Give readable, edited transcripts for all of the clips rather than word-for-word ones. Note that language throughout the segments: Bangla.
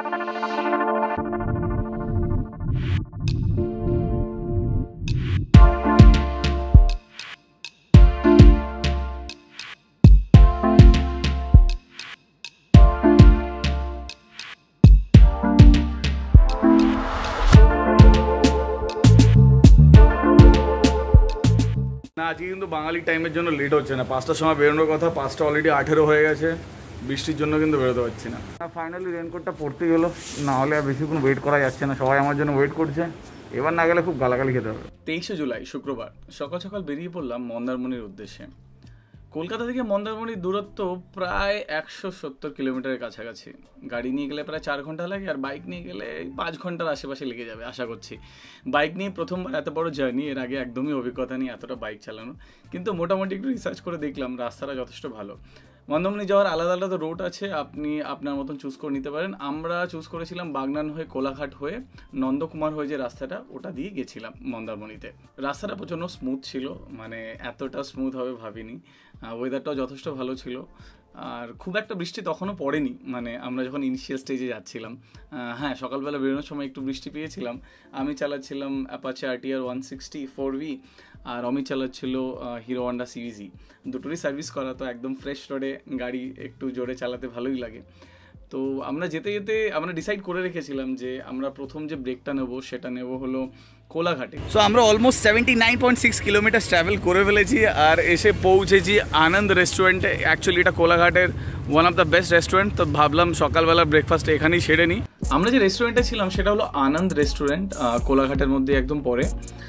আজকে কিন্তু বাঙালি টাইমের জন্য লেট হচ্ছে না, 5টার সময় বেরোনোর কথা, 5টা অলরেডি 18 হয়ে গেছে। বৃষ্টির জন্য কিন্তু বেরোতে পারছি না। ফাইনালি রেনকোটটা পড়তে গেলো, না হলে আর বেশিক্ষণ ওয়েট করা যাচ্ছে না। সবাই আমার জন্য ওয়েট করছে, এবার না গেলে খুব গালাগালি খেতে হবে। 23শে জুলাই শুক্রবার সকাল সকাল বেরিয়ে পড়লাম মন্দারমণির উদ্দেশ্যে। কলকাতা থেকে মন্দারমণির দূরত্ব প্রায় 170 কিলোমিটারের কাছাকাছি। গাড়ি নিয়ে গেলে প্রায় 4 ঘন্টা লাগে, আর বাইক নিয়ে গেলে 5 ঘন্টার আশেপাশে লেগে যাবে আশা করছি। বাইক নিয়ে প্রথমবার এত বড় জার্নি, এর আগে একদমই অভিজ্ঞতা নেই এতটা বাইক চালানো, কিন্তু মোটামুটি একটু রিসার্চ করে দেখলাম রাস্তাটা যথেষ্ট ভালো। মন্দারমণি যাওয়ার আলাদা আলাদা রুট আছে, আপনি আপনার মতন চুজ করে নিতে পারেন। আমরা চুজ করেছিলাম বাগনান হয়ে কোলাঘাট হয়ে নন্দকুমার হয়ে যে রাস্তাটা, ওটা দিয়ে গেছিলাম মন্দারমণিতে। রাস্তাটা প্রচণ্ড স্মুথ ছিল, মানে এতটা স্মুথ হবে ভাবিনি। ওয়েদারটাও যথেষ্ট ভালো ছিল, আর খুব একটা বৃষ্টি তখনও পড়েনি, মানে আমরা যখন ইনিশিয়াল স্টেজে যাচ্ছিলাম। হ্যাঁ, সকালবেলা বেরোনোর সময় একটু বৃষ্টি পেয়েছিলাম। আমি চালাচ্ছিলাম অ্যাপাচে RTR 160 4V, আর অমিত চালাচ্ছিল হিরো হন্ডা CVZ। দুটোরই সার্ভিস করা, তো একদম ফ্রেশ রোডে গাড়ি একটু জোরে চালাতে ভালোই লাগে। তো আমরা যেতে যেতে আমরা ডিসাইড করে রেখেছিলাম যে আমরা প্রথম যে ব্রেকটা নেব সেটা নেব হলো কোলাঘাটে। সো আমরা অলমোস্ট 79.6 কিলোমিটার ট্রাভেল করে ফেলেছি, আর এসে পৌঁছেছি আনন্দ রেস্টুরেন্টে। অ্যাকচুয়ালি এটা কোলাঘাটের one of the best restaurant, তো ভাবলাম সকালবেলা ব্রেকফাস্ট এখানেই সেরে নিই। আমরা যে রেস্টুরেন্টে ছিলাম সেটা হলো আনন্দ রেস্টুরেন্ট, কোলাঘাটের মধ্যে একদম পরে।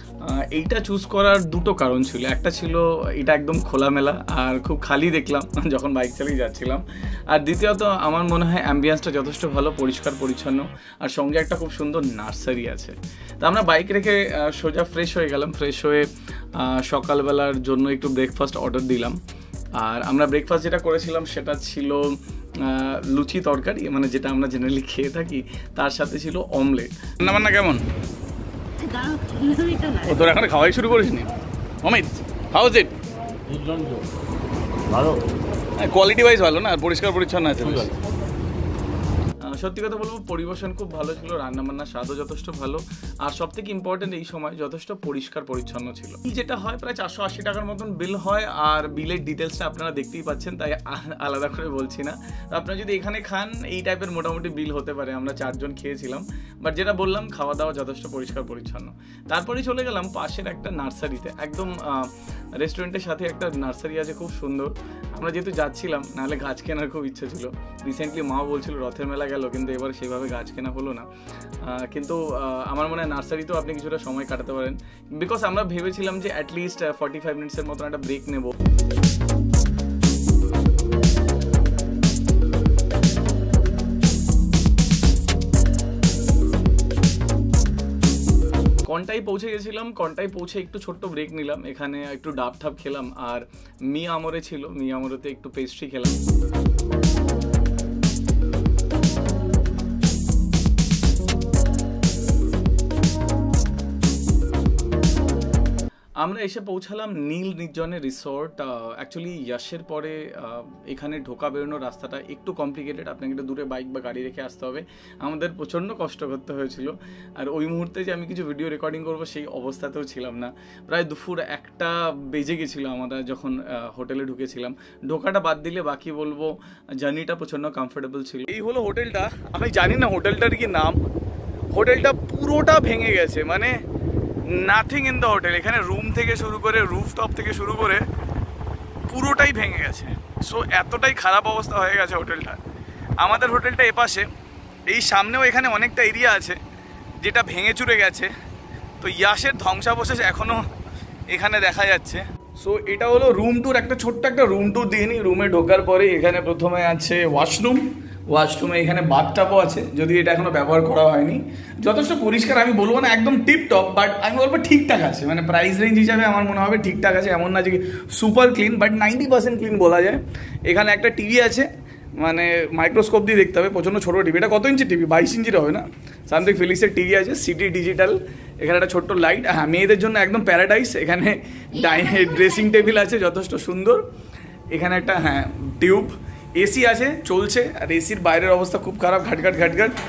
এইটা চুজ করার দুটো কারণ ছিল। একটা ছিল এটা একদম খোলামেলা আর খুব খালি দেখলাম যখন বাইক চালিয়ে যাচ্ছিলাম, আর দ্বিতীয়ত আমার মনে হয় অ্যাম্বিয়েন্সটা যথেষ্ট ভালো, পরিষ্কার পরিচ্ছন্ন, আর সঙ্গে একটা খুব সুন্দর নার্সারি আছে। তা আমরা বাইক রেখে সোজা ফ্রেশ হয়ে গেলাম। ফ্রেশ হয়ে সকালবেলার জন্য একটু ব্রেকফাস্ট অর্ডার দিলাম। আর আমরা ব্রেকফাস্ট যেটা করেছিলাম সেটা ছিল লুচি তরকারি, মানে যেটা আমরা জেনারেলি খেয়ে থাকি, তার সাথে ছিল অমলেট। রান্নাবান্না কেমন? ও তোর এখন খাওয়াই শুরু করিসনি? Amit, how is it? ভালো, কোয়ালিটি ওয়াইজ ভালো না, আর পরিষ্কার পরিচ্ছন্ন আছে। সত্যি কথা বলবো, পরিবেশন খুব ভালো ছিল, রান্নাবান্নার স্বাদও যথেষ্ট ভালো, আর সব থেকে ইম্পর্টেন্ট এই সময় যথেষ্ট পরিষ্কার পরিচ্ছন্ন ছিল। যেটা হয় প্রায় 480 টাকার মতন বিল হয়, আর বিলের ডিটেলসটা আপনারা দেখতেই পাচ্ছেন, তাই আলাদা করে বলছি না। তো আপনারা যদি এখানে খান এই টাইপের মোটামুটি বিল হতে পারে। আমরা 4 জন খেয়েছিলাম, বাট যেটা বললাম খাওয়া দাওয়া যথেষ্ট পরিষ্কার পরিচ্ছন্ন। তারপরে চলে গেলাম পাশের একটা নার্সারিতে, একদম রেস্টুরেন্টের সাথে একটা নার্সারি আছে, খুব সুন্দর। আমরা যেহেতু যাচ্ছিলাম, নাহলে গাছ কেনার খুব ইচ্ছা ছিল। রিসেন্টলি মাও বলছিল রথের মেলা গেল, কিন্তু এবার সেভাবে গাছ কেনা হলো না। কিন্তু আমার মনে হয় নার্সারিতেও আপনি কিছুটা সময় কাটাতে পারেন, বিকজ আমরা ভেবেছিলাম যে অ্যাটলিস্ট 45 মিনিটসের মতন একটা ব্রেক নেব। কন্টাই পৌঁছে গেছিলাম। কন্টাই পৌঁছে একটু ছোট্ট ব্রেক নিলাম, এখানে একটু ডাব ঠাব খেলাম, আর মি আমরে ছিল, মি আমরেতে একটু পেস্ট্রি খেলাম। আমরা এসে পৌঁছালাম নীল নির্জনে রিসর্ট। অ্যাকচুয়ালি ইয়াশের পরে এখানে ঢোকা বেরোনোর রাস্তাটা একটু কমপ্লিকেটেড, আপনাকে একটু দূরে বাইক বা গাড়ি রেখে আসতে হবে। আমাদের প্রচণ্ড কষ্ট করতে হয়েছিল, আর ওই মুহূর্তে যে আমি কিছু ভিডিও রেকর্ডিং করবো সেই অবস্থাতেও ছিলাম না। প্রায় দুপুর 1টা বেজে গেছিলো আমরা যখন হোটেলে ঢুকেছিলাম। ঢোকাটা বাদ দিলে বাকি বলবো জার্নিটা প্রচণ্ড কমফোর্টেবল ছিল। এই হলো হোটেলটা, আমি জানি না হোটেলটার কি নাম। হোটেলটা পুরোটা ভেঙে গেছে, মানে নাথিং ইন দ্য হোটেল। এখানে রুম থেকে শুরু করে রুফটপ থেকে শুরু করে পুরোটাই ভেঙে গেছে। সো এতটাই খারাপ অবস্থা হয়ে গেছে হোটেলটা। আমাদের হোটেলটা এপাশে, এই সামনেও এখানে অনেকটা এরিয়া আছে যেটা ভেঙে চুরে গেছে। তো ইয়াশের ধ্বংসাবশেষ এখনও এখানে দেখা যাচ্ছে। সো এটা হলো রুম ট্যুর, একটা ছোট্ট একটা রুম ট্যুর দিয়ে নিই। রুমে ঢোকার পরে এখানে প্রথমে আছে ওয়াশরুম, ওয়াশরুমে এখানে বাথটাবও আছে, যদি এটা এখনো ব্যবহার করা হয়নি। যথেষ্ট পরিষ্কার, আমি বলবো না একদম টিপটপ, বাট আমি বলবো ঠিকঠাক আছে, মানে প্রাইস রেঞ্জ হিসাবে আমার মনে হবে ঠিকঠাক আছে। এমন না যে সুপার ক্লিন, বাট 90% ক্লিন বলা যায়। এখানে একটা টিভি আছে, মানে মাইক্রোস্কোপ দিয়ে দেখতে হবে, প্রচণ্ড ছোটো টিভি। এটা কত ইঞ্চি টিভি? 22 ইঞ্চির হবে না? সামথিং ফিলিক্সের টিভি আছে, সিটি ডিজিটাল। এখানে একটা ছোট্ট লাইট, হ্যাঁ মেয়েদের জন্য একদম প্যারাডাইস। এখানে ড্রেসিং টেবিল আছে যথেষ্ট সুন্দর। এখানে একটা হ্যাঁ টিউব, এসি আছে চলছে, আর এসির বাইরের অবস্থা খুব খারাপ, ঘাটঘাট ঘাটঘাট।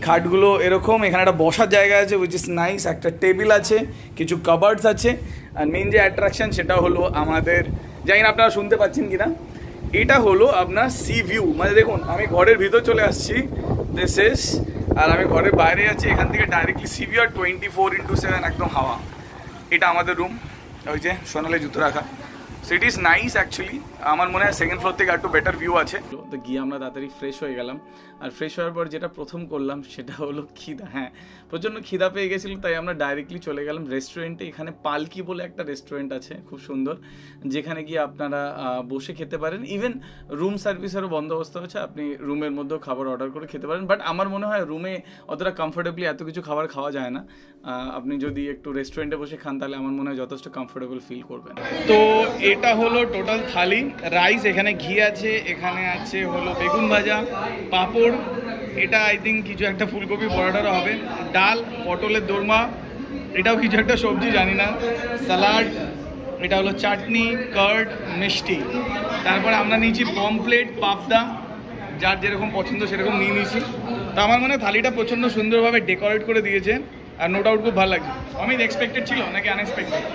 খাটগুলো এরকম, এখানে একটা বসার জায়গা আছে উইচ ইজ নাইস, একটা টেবিল আছে, কিছু কাবার্ডস আছে, আর মেইন যে অ্যাট্রাকশন সেটা হলো আমাদের, জানি না আপনারা শুনতে পাচ্ছেন কিনা, এটা হলো আপনার সি ভিউ। মানে দেখুন আমি ঘরের ভিতর চলে আসছি, দিস ইজ, আর আমি ঘরের বাইরে আছি, এখান থেকে ডাইরেক্টলি সি ভিউ আর 24/7 একদম হাওয়া। এটা আমাদের রুম, ওই যে সোনালি জুতো রাখা। So it is nice actually. আমার মনে হয় সেকেন্ড ফ্লোর থেকে একটু বেটার ভিউ আছে। তো গিয়ে আমরা তাড়াতাড়ি ফ্রেশ হয়ে গেলাম, আর ফ্রেশ হওয়ার পর যেটা প্রথম করলাম সেটা হলো খিদা। হ্যাঁ, প্রচণ্ড খিদা পেয়ে গেছিলো, তাই আমরা ডাইরেক্টলি চলে গেলাম রেস্টুরেন্টে। এখানে পালকি বলে একটা রেস্টুরেন্ট আছে, খুব সুন্দর, যেখানে গিয়ে আপনারা বসে খেতে পারেন। ইভেন রুম সার্ভিসেরও বন্দোবস্ত আছে, আপনি রুমের মধ্যেও খাবার অর্ডার করে খেতে পারেন। বাট আমার মনে হয় রুমে অতটা কমফোর্টেবলি এত কিছু খাবার খাওয়া যায় না। আপনি যদি একটু রেস্টুরেন্টে বসে খান তাহলে আমার মনে হয় যথেষ্ট কমফোর্টেবল ফিল করবেন। তো এটা হলো টোটাল থালি। রাইস, এখানে ঘি আছে, এখানে আছে হলো বেগুন ভাজা, পাঁপড়, এটা আই থিঙ্ক কিছু একটা ফুলকপি পরোটারও হবে, ডাল, পটলের দোরমা, এটাও কিছু একটা সবজি জানি না, স্যালাড, এটা হলো চাটনি, কার্ড, মিষ্টি। তারপরে আমরা নিয়েছি পমপ্লেট, পাবদা, যার যেরকম পছন্দ সেরকম নিয়ে নিয়েছি। তো আমার মনে হয় থালিটা প্রচণ্ড সুন্দরভাবে ডেকোরেট করে দিয়েছে, আর নো ডাউট খুব ভালো লাগছে। অমিত এক্সপেক্টেড ছিল নাকি আনএক্সপেক্টেড?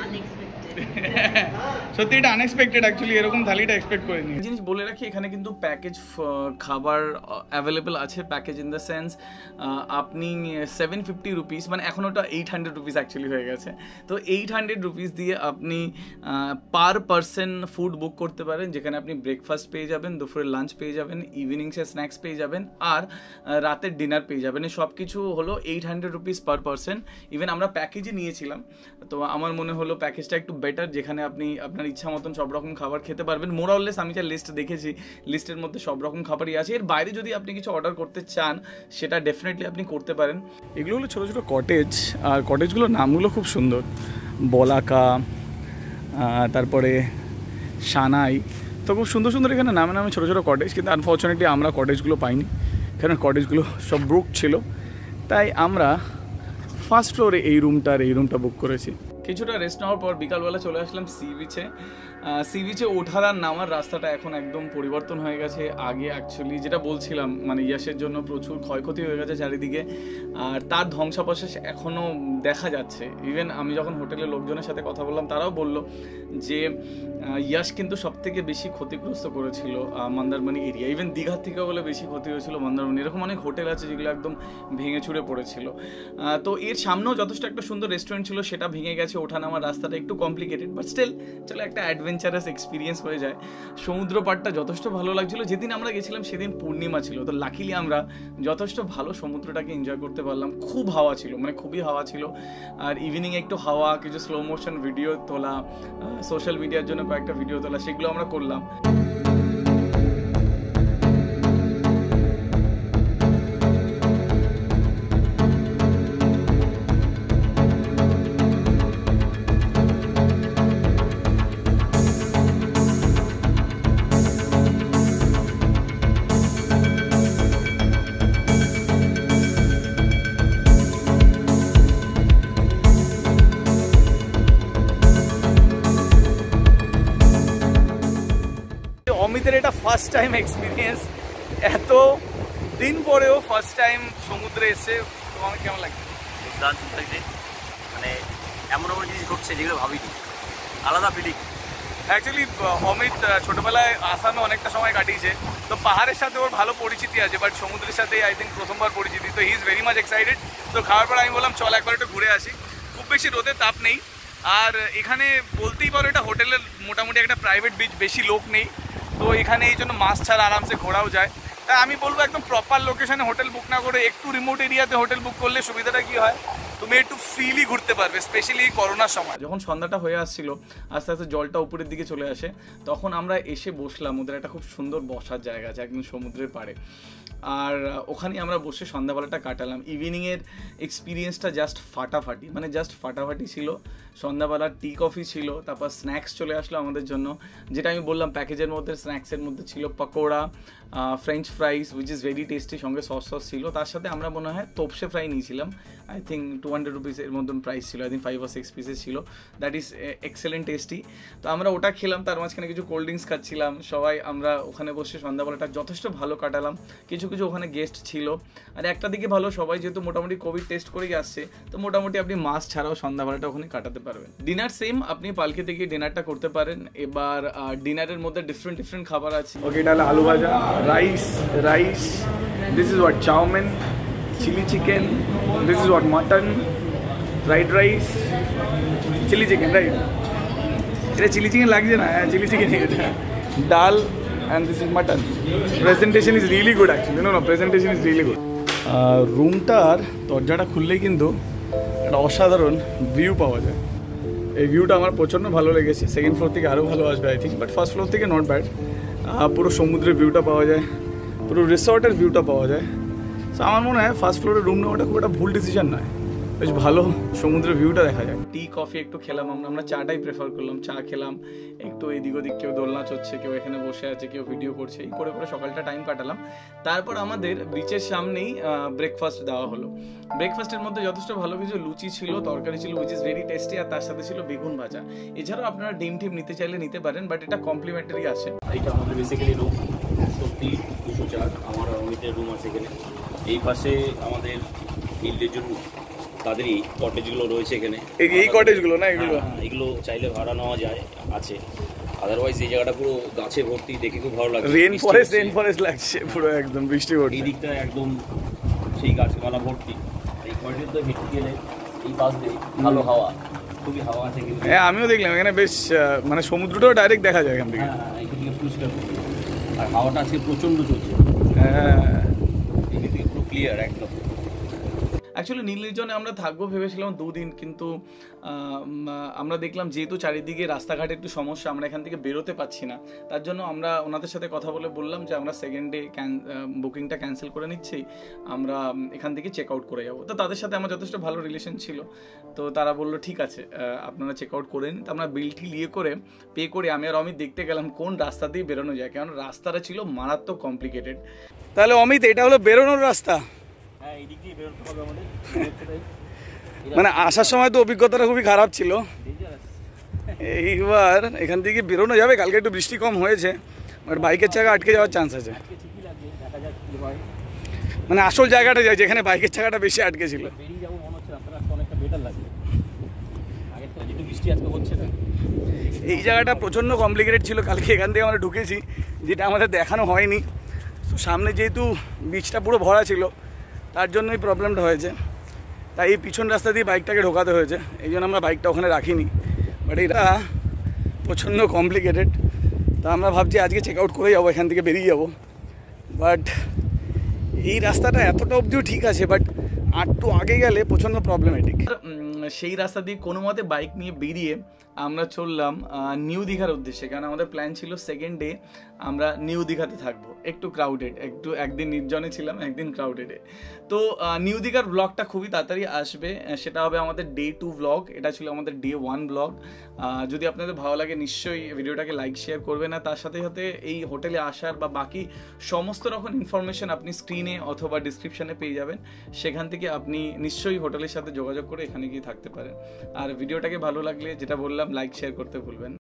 সত্যি এটা আনএক্সপেক্টেড অ্যাকচুয়ালি, এরকম থালিটা এক্সপেক্ট করিনি। জিনিস বলে রাখি, এখানে কিন্তু প্যাকেজ খাবার অ্যাভেলেবেল আছে। প্যাকেজ ইন দ্য সেন্স আপনি 750 রুপিস, মানে এখন ওটা 800 রুপিস অ্যাকচুয়ালি হয়ে গেছে। তো 800 রুপিস দিয়ে আপনি পার পারসন ফুড বুক করতে পারেন, যেখানে আপনি ব্রেকফাস্ট পেয়ে যাবেন, দুপুরের লাঞ্চ পেয়ে যাবেন, ইভিনিংসের স্ন্যাক্স পেয়ে যাবেন, আর রাতের ডিনার পেয়ে যাবেন। এই সব কিছু হলো 800 রুপিস পার পারসন। ইভেন আমরা প্যাকেজে নিয়েছিলাম, তো আমার মনে হলো প্যাকেজটা একটু বেটার, যেখানে আপনি আপনার ইচ্ছা মতন সব রকম খাবার খেতে পারবেন। মোরাললেস আমি যা লিস্ট দেখেছি, লিস্টের মধ্যে সব রকম খাবারই আছে। এর বাইরে যদি আপনি কিছু অর্ডার করতে চান সেটা ডেফিনেটলি আপনি করতে পারেন। এগুলো হলো ছোটো ছোটো কটেজ, আর কটেজগুলোর নামগুলো খুব সুন্দর, বলাকা, তারপরে সানাই, তো খুব সুন্দর সুন্দর এখানে নামে নামে ছোটো ছোটো কটেজ। কিন্তু আনফর্চুনেটলি আমরা কটেজগুলো পাইনি, কারণ কটেজগুলো সব বুক ছিল। তাই আমরা ফার্স্ট ফ্লোরে এই রুমটা বুক করেছি। কিছুটা রেস্ট নেওয়ার পর বিকালবেলা চলে আসলাম সি বিচে। সি বিচে ওঠার আর নামার রাস্তাটা এখন একদম পরিবর্তন হয়ে গেছে। আগে অ্যাকচুয়ালি যেটা বলছিলাম, মানে ইয়াসের জন্য প্রচুর ক্ষয়ক্ষতি হয়ে গেছে চারিদিকে, আর তার ধ্বংসাবশেষ এখনও দেখা যাচ্ছে। ইভেন আমি যখন হোটেলের লোকজনের সাথে কথা বললাম, তারাও বলল যে ইয়াস কিন্তু সব থেকে বেশি ক্ষতিগ্রস্ত করেছিল মন্দারমণি এরিয়া। ইভেন দীঘার থেকেও বলে বেশি ক্ষতি হয়েছিল মন্দারমণি। এরকম অনেক হোটেল আছে যেগুলো একদম ভেঙে চুরে পড়েছিল। তো এর সামনেও যথেষ্ট একটা সুন্দর রেস্টুরেন্ট ছিল, সেটা ভেঙে গেছে। ওঠা নামার রাস্তাটা একটু কমপ্লিকেটেড, বাট স্টিল চলো একটা অ্যাডভেঞ্চারাস এক্সপিরিয়েন্স হয়ে যায়। সমুদ্র পাড়টা যথেষ্ট ভালো লাগছিল। যেদিন আমরা গেছিলাম সেদিন পূর্ণিমা ছিল, তো লাকিলি আমরা যথেষ্ট ভালো সমুদ্রটাকে এনজয় করতে পারলাম। খুব হাওয়া ছিল, মানে খুবই হাওয়া ছিল। আর ইভিনিং একটু হাওয়া, কিছু স্লো মোশন ভিডিও তোলা, সোশ্যাল মিডিয়ার জন্য কয়েকটা ভিডিও তোলা, সেগুলো আমরা করলাম। অমিতের এটা ফার্স্ট টাইম এক্সপিরিয়েন্স, এত দিন পরেও ফার্স্ট টাইম সমুদ্রে এসে। তোমার কেমন লাগছে? দুর্দান্ত লাগছে, মানে এমন এমন জিনিস ঘটছে যেগুলো ভাবিনি, আলাদা ফিলিং। অ্যাকচুয়ালি অমিত ছোটোবেলায় আসামে অনেকটা সময় কাটিয়েছে, তো পাহাড়ের সাথে ওর ভালো পরিচিতি আছে, বাট সমুদ্রের সাথে আই থিঙ্ক প্রথমবার পরিচিতি। তো he is very much excited. তো খাওয়ার পর আমি বললাম চল একবার একটু ঘুরে আসি। খুব বেশি রোদের তাপ নেই, আর এখানে বলতেই পারো এটা হোটেলের মোটামুটি একটা প্রাইভেট বিচ, বেশি লোক নেই। তো এখানে এই জন্য মাছ ছাড়া আরামসে ঘোরাও যায়। তাই আমি বলবো একদম প্রপার লোকেশনে হোটেল বুক না করে একটু রিমোট এরিয়াতে হোটেল বুক করলে সুবিধাটা কী হয়, তুমি একটু ফ্রিলি ঘুরতে পারবে, স্পেশালি করোনার সময়। যখন সন্ধ্যাটা হয়ে আসছিল, আস্তে আস্তে জলটা উপরের দিকে চলে আসে, তখন আমরা এসে বসলাম। ওদের একটা খুব সুন্দর বসার জায়গা আছে একদম সমুদ্রের পাড়ে, আর ওখানেই আমরা বসে সন্ধ্যাবেলাটা কাটালাম। ইভিনিংয়ের এক্সপিরিয়েন্সটা জাস্ট ফাটাফাটি, মানে জাস্ট ফাটাফাটি ছিল। সন্ধ্যাবেলা টি কফি ছিল, তারপর স্ন্যাক্স চলে আসলো আমাদের জন্য, যেটা আমি বললাম প্যাকেজের মধ্যে। স্ন্যাক্সের মধ্যে ছিল pakora, French fries which is very tasty, সঙ্গে সস ছিল। তার সাথে আমরা মনে হয় তোপসে ফ্রাই নিয়েছিলাম, আই থিঙ্ক 200 রুপিসের মতন প্রাইস ছিল, আই থিঙ্ক 5 or 6 পিসেস ছিল। That is excellent tasty. তো আমরা ওটা খেলাম, তার মাঝখানে কিছু কোল্ড ড্রিঙ্কস খাচ্ছিলাম সবাই। আমরা ওখানে বসে সন্ধ্যাবেলাটা যথেষ্ট ভালো কাটালাম। কিছু কিছু ওখানে গেস্ট ছিল, আর একটা দিকে ভালো, সবাই যেহেতু মোটামুটি কোভিড টেস্ট করেই আসছে, তো মোটামুটি আপনি মাস্ক ছাড়াও সন্ধ্যাবেলাটা ওখানে কাটাতে পারবেন। ডিনার সেম, আপনি পালকিতে গিয়ে ডিনারটা করতে পারেন। এবার ডিনারের মধ্যে ডিফারেন্ট খাবার আছে। ওকে, এটা হলো আলু ভাজা, rice, this is what chow mein, chilli chicken, this is what mutton, fried rice, chilli chicken, right? এটা চিলি চিকেন লাগছে না? হ্যাঁ, চিলি চিকেন। এটা ডাল, and this is mutton. Presentation is really good actually. No, presentation is really good. রুমটার দরজাটা খুললেই কিন্তু একটা অসাধারণ ভিউ পাওয়া যায়। এই ভিউটা আমার প্রচণ্ড ভালো লেগেছে। সেকেন্ড ফ্লোর থেকে আরও ভালো আসবে I think, but first floor থেকে নট ব্যাড। পুরো সমুদ্রের ভিউটা পাওয়া যায়, পুরো রিসর্টের ভিউটা পাওয়া যায়। সো আমার মনে হয় ফার্স্ট ফ্লোরে রুম নেওয়াটা খুব একটা ভুল ডিসিশন নয়, বেশ ভালো সমুদ্রের ভিউটা দেখা যায়। টি কফি একটু খেলাম, আমরা চাটাই প্রেফার করলাম। চা খেলাম, একটু এদিক ওদিক, কেউ দোলনা চড়ছে, কেউ এখানে বসে আছে, কেউ ভিডিও করছে, এই করে করে সকালটা টাইম কাটালাম। তারপর আমাদের বিচের সামনেই ব্রেকফাস্ট দেওয়া হলো। ব্রেকফাস্টের মধ্যে যথেষ্ট ভালো কিছু লুচি ছিল, তরকারি ছিল উইচ ইজ ভেরি টেস্টি, আর তার সাথে ছিল বেগুন ভাজা। এছাড়াও আপনারা ডিম টিম নিতে চাইলে নিতে পারেন, বাট এটা কমপ্লিমেন্টারি আসে। এইটা আমাদের বেসিক্যালি রুম 204, আমার অমিতের রুম আছে এখানে। এই পাশে আমাদের বিল্ডের জন্য তাদেরই কটেজগুলো রয়েছে এখানে। এই কটেজগুলো না, এগুলো চাইলে ভাড়া নেওয়া যায়, আছে। আদারওয়াইজ এই জায়গাটা পুরো গাছে ভর্তি, দেখে খুব ভালো লাগছে। রেন ফরেস্ট লাগছে পুরো, একদম বৃষ্টি ভর্তি। এই দিকটা একদম সেই গাছপালা ভর্তি। এই কটেজ তো হেঁটে গেলে এই পাশ দিয়ে ভালো হাওয়া, খুবই হাওয়া আছে কিন্তু। হ্যাঁ, আমিও দেখলাম এখানে বেশ, মানে সমুদ্রটাও ডাইরেক্ট দেখা যায় এখান থেকে। হ্যাঁ, এখান থেকে পরিষ্কার, আর হাওয়াটা আজকে প্রচণ্ড চলছে। হ্যাঁ, এখান থেকে পুরো ক্লিয়ার একদম। অ্যাকচুয়ালি নীল নির্জনে আমরা থাকবো ভেবেছিলাম 2 দিন, কিন্তু আমরা দেখলাম যেহেতু চারিদিকে রাস্তাঘাটে একটু সমস্যা, আমরা এখান থেকে বেরোতে পারছি না। তার জন্য আমরা ওনাদের সাথে কথা বলে বললাম যে আমরা সেকেন্ড ডে বুকিংটা ক্যান্সেল করে নিচ্ছি, আমরা এখান থেকে চেক আউট করে যাবো। তো তাদের সাথে আমার যথেষ্ট ভালো রিলেশন ছিল, তো তারা বললো ঠিক আছে আপনারা চেক আউট করে নিন। তো আমরা বিলটি নিয়ে করে পে করে আমি আর অমিত দেখতে গেলাম কোন রাস্তা দিয়ে বেরোনো যায়, কারণ রাস্তাটা ছিল মারাত্মক কমপ্লিকেটেড। তাহলে অমিত, এটা হলো বেরোনোর রাস্তা? হ্যাঁ, এই দিক দিয়ে বেরোতে হবে আমাদের। মানে আসার সময় তো অভিজ্ঞতাটা খুবই খারাপ ছিল, এইবার এখান থেকে বেরোনো যাবে। কালকে একটু বৃষ্টি কম হয়েছে, বাট বাইকের চাকা আটকে যাওয়ার চান্স আছে। মানে আসল জায়গাটা যায় যেখানে বাইকের চাকাটা বেশি আটকে ছিল। বেরিয়ে যাবো মনে হচ্ছে, রাস্তাটা অনেকটা বেটার লাগছে আগের থেকে, যেহেতু বৃষ্টি আজকে হচ্ছে না। এই জায়গাটা প্রচণ্ড কমপ্লিকেটেড ছিল। কালকে এখান থেকে আমরা ঢুকেছি, যেটা আমাদের দেখানো হয়নি। তো সামনে যেহেতু বিচটা পুরো ভরা ছিল, তার জন্যই প্রবলেমটা হয়েছে। তাই এই পিছন রাস্তা দিয়ে বাইকটাকে ঢোকাতে হয়েছে, এই জন্য আমরা বাইকটা ওখানে রাখিনি। বাট এটা প্রচণ্ড কমপ্লিকেটেড। তা আমরা ভাবছি আজকে চেক আউট করে যাবো, এখান থেকে বেরিয়ে যাবো। বাট এই রাস্তাটা এতটা অবধিও ঠিক আছে, বাট একটু আগে গেলে প্রচণ্ড প্রবলেমেটিক। সেই রাস্তা দিয়ে কোনো মতে বাইক নিয়ে বেরিয়ে আমরা চললাম নিউ দীঘার উদ্দেশ্যে, কারণ আমাদের প্ল্যান ছিল সেকেন্ড ডে আমরা নিউ দীঘাতে থাকবো। একটু ক্রাউডেড, একদিন নির্জনে ছিলাম, একদিন ক্রাউডেডে। তো নিউ দীঘার ব্লগটা খুবই তাড়াতাড়ি আসবে, সেটা হবে আমাদের ডে 2 ব্লগ। এটা ছিল আমাদের ডে 1 ব্লগ। যদি আপনাদের ভালো লাগে নিশ্চয়ই ভিডিওটাকে লাইক শেয়ার করবেন, না তার সাথে সাথে এই হোটেলে আসার বা বাকি সমস্ত রকম ইনফরমেশন আপনি স্ক্রিনে অথবা ডিসক্রিপশানে পেয়ে যাবেন। সেখান থেকে আপনি নিশ্চয়ই হোটেলের সাথে যোগাযোগ করে এখানে গিয়ে থাকতে পারেন। আর ভিডিওটাকে ভালো লাগলে যেটা বললাম, লাইক শেয়ার করতে ভুলবেন।